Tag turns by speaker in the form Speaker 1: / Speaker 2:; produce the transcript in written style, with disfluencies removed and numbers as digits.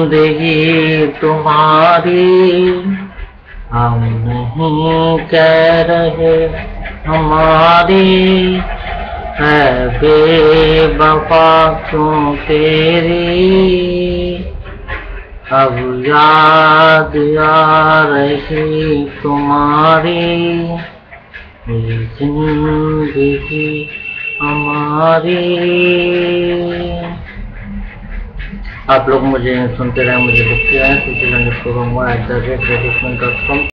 Speaker 1: जिंदगी तुम्हारी, हम नहीं कह रहे हमारी, है बेवफा क्यों तेरी। अब याद आ रही तुम्हारी, ये जिंदगी हमारी। आप लोग मुझे सुनते रहें, मुझे लिखते रहें,